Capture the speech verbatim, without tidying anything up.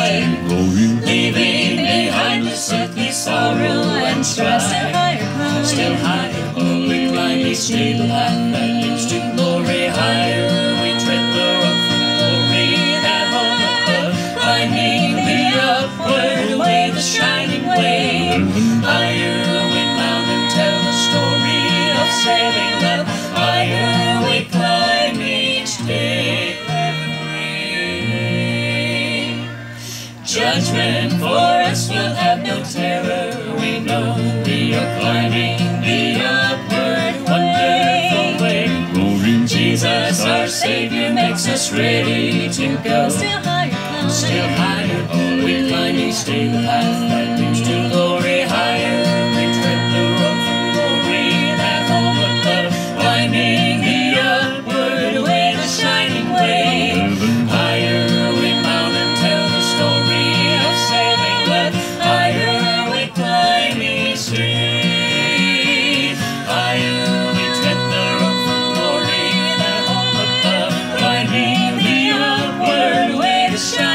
way, leaving behind this earthly sorrow and strife. Still higher, oh, we climb each day the path that leads to glory. Higher, we tread the road from glory, that home above, climbing the upward way, the shining way. Higher, we mount and tell the story of saving love. Higher, we climb each day. Judgment for us will have no terror. We know we are climbing the upward wonderful way. Jesus, our Savior, makes us ready to go. Still higher, still higher, oh, we climb each day the path that leads to glory. Higher, we tread the road from glory, that home above, climbing the upward way, the shining way. Higher, we mount and tell the story of saving love. Higher, we climb each day. Higher, we tread the road from glory, that home above, climbing the upward way, the shining way.